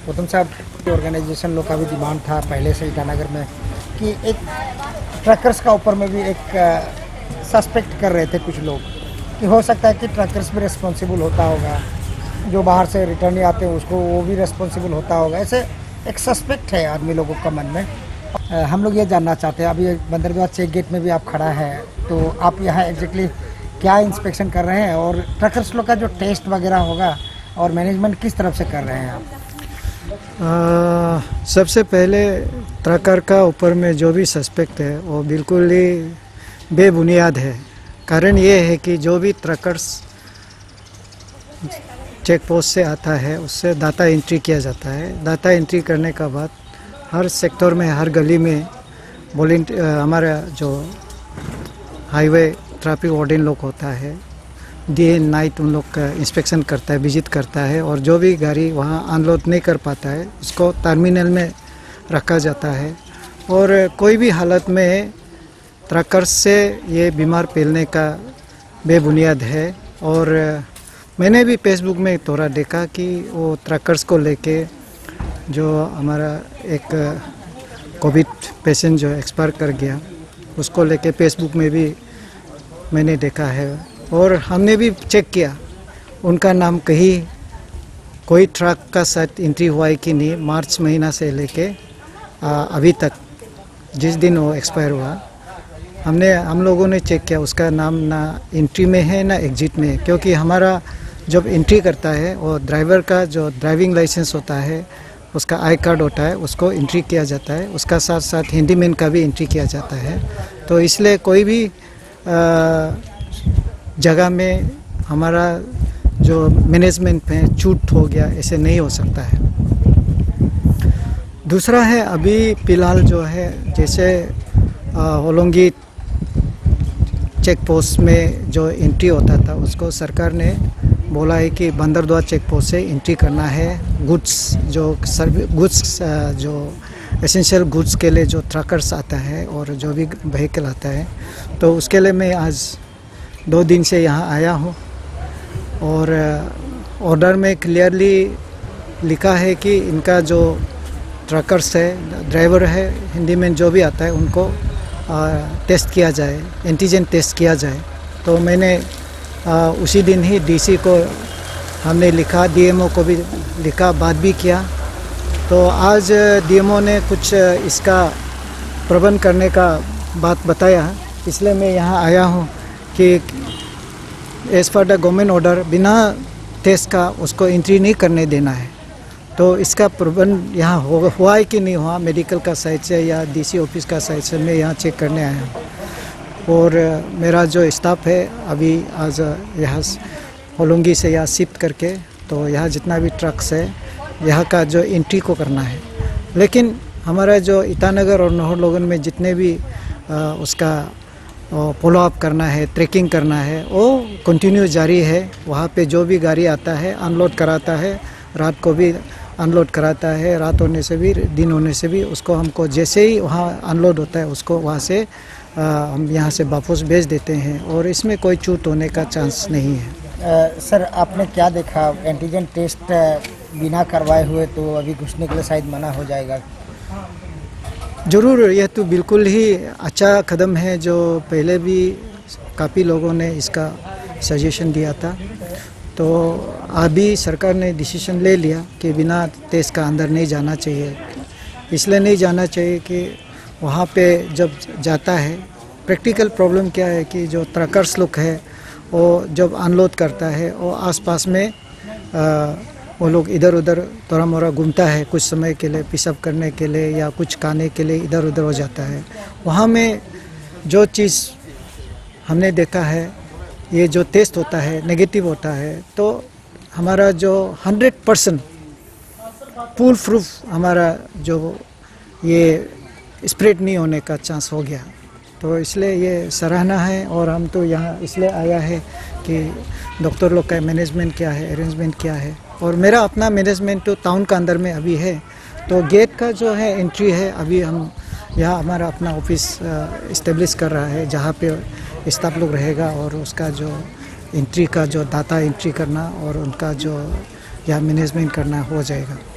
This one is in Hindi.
गौतम साहब, ऑर्गेनाइजेशन लोग का भी डिमांड था पहले से ईटानगर में कि एक ट्रकर्स का ऊपर में भी एक सस्पेक्ट कर रहे थे कुछ लोग कि हो सकता है कि ट्रकर्स भी रिस्पॉन्सिबल होता होगा, जो बाहर से रिटर्न आते हैं उसको वो भी रिस्पॉन्सिबल होता होगा। ऐसे एक सस्पेक्ट है आदमी लोगों का मन में। हम लोग ये जानना चाहते हैं, अभी बंदरगाह चेक गेट में भी आप खड़ा है, तो आप यहाँ एग्जैक्टली क्या इंस्पेक्शन कर रहे हैं और ट्रकर्स लोग का जो टेस्ट वगैरह होगा और मैनेजमेंट किस तरफ से कर रहे हैं आप? सबसे पहले ट्रकर का ऊपर में जो भी सस्पेक्ट है वो बिल्कुल ही बेबुनियाद है। कारण ये है कि जो भी ट्रकर्स चेक पोस्ट से आता है उससे डाटा एंट्री किया जाता है। डाटा एंट्री करने का बाद हर सेक्टर में, हर गली में हमारा जो हाईवे ट्रैफिक वार्डन लोग होता है, डे एंड नाइट उन लोग का इंस्पेक्शन करता है, विजिट करता है और जो भी गाड़ी वहाँ अनलोड नहीं कर पाता है उसको टर्मिनल में रखा जाता है। और कोई भी हालत में ट्रकर्स से ये बीमार फैलने का बेबुनियाद है। और मैंने भी फेसबुक में थोड़ा देखा कि वो ट्रकर्स को लेके जो हमारा एक कोविड पेशेंट जो एक्सपायर कर गया उसको लेके फेसबुक में भी मैंने देखा है। और हमने भी चेक किया उनका नाम कहीं कोई ट्रक का साथ एंट्री हुआ है कि नहीं। मार्च महीना से लेके अभी तक जिस दिन वो एक्सपायर हुआ हम लोगों ने चेक किया, उसका नाम ना एंट्री में है ना एग्जिट में है। क्योंकि हमारा जब एंट्री करता है और ड्राइवर का जो ड्राइविंग लाइसेंस होता है, उसका आई कार्ड होता है, उसको एंट्री किया जाता है। उसका साथ साथ हैंडीमैन का भी एंट्री किया जाता है। तो इसलिए कोई भी जगह में हमारा जो मैनेजमेंट में छूट हो गया ऐसे नहीं हो सकता है। दूसरा है अभी फ़िलहाल जो है जैसे होलोंगी चेक पोस्ट में जो एंट्री होता था उसको सरकार ने बोला है कि बंदरगाह चेक पोस्ट से एंट्री करना है। गुड्स जो एसेंशियल गुड्स के लिए जो ट्रकर्स आता है और जो भी व्हीकल आता है, तो उसके लिए मैं आज 2 दिन से यहाँ आया हूँ। और ऑर्डर में क्लियरली लिखा है कि इनका जो ट्रकर्स है, ड्राइवर है, हैंडीमैन जो भी आता है उनको टेस्ट किया जाए, एंटीजन टेस्ट किया जाए। तो मैंने उसी दिन ही डीसी को हमने लिखा, डीएमओ को भी लिखा, बात भी किया। तो आज डीएमओ ने कुछ इसका प्रबंध करने का बात बताया, इसलिए मैं यहाँ आया हूँ कि as per the government order बिना टेस्ट का उसको एंट्री नहीं करने देना है। तो इसका प्रबंध यहाँ हुआ है कि नहीं हुआ, मेडिकल का साइड से या डीसी ऑफिस का साइड से मैं यहाँ चेक करने आया हूँ। और मेरा जो स्टाफ है अभी आज यहाँ होलोंगी से यहाँ शिफ्ट करके, तो यहाँ जितना भी ट्रक्स है यहाँ का जो एंट्री को करना है। लेकिन हमारा जो ईटानगर और नाहरलगुन में जितने भी उसका फॉलो अप करना है, ट्रैकिंग करना है, वो कंटिन्यू जारी है। वहाँ पे जो भी गाड़ी आता है अनलोड कराता है, रात को भी अनलोड कराता है, रात होने से भी दिन होने से भी उसको हमको जैसे ही वहाँ अनलोड होता है उसको वहाँ से हम यहाँ से वापस भेज देते हैं और इसमें कोई छूट होने का चांस नहीं है। सर, आपने क्या देखा? एंटीजन टेस्ट बिना करवाए हुए तो अभी घुसने के लिए शायद मना हो जाएगा। ज़रूर, यह तो बिल्कुल ही अच्छा कदम है जो पहले भी काफ़ी लोगों ने इसका सजेशन दिया था। तो अभी सरकार ने डिसीजन ले लिया कि बिना टेस्ट का अंदर नहीं जाना चाहिए। इसलिए नहीं जाना चाहिए कि वहाँ पे जब जाता है, प्रैक्टिकल प्रॉब्लम क्या है कि जो ट्रकर्स लोग है वो जब अनलोड करता है वो आसपास में वो लोग इधर उधर थोड़ा मोड़ा घूमता है कुछ समय के लिए, पिशअप करने के लिए या कुछ खाने के लिए इधर उधर हो जाता है। वहाँ में जो चीज़ हमने देखा है, ये जो टेस्ट होता है नेगेटिव होता है, तो हमारा जो 100% फुल प्रूफ हमारा जो ये स्प्रेड नहीं होने का चांस हो गया। तो इसलिए ये सराहना है। और हम तो यहाँ इसलिए आया है कि डॉक्टर लोग का मैनेजमेंट क्या है, अरेंजमेंट क्या है। और मेरा अपना मैनेजमेंट तो टाउन का अंदर में अभी है, तो गेट का जो है एंट्री है अभी हम यहाँ हमारा अपना ऑफिस इस्टेब्लिश कर रहा है जहाँ पे स्टाफ लोग रहेगा और उसका जो एंट्री का जो डाटा एंट्री करना और उनका जो यहाँ मैनेजमेंट करना हो जाएगा।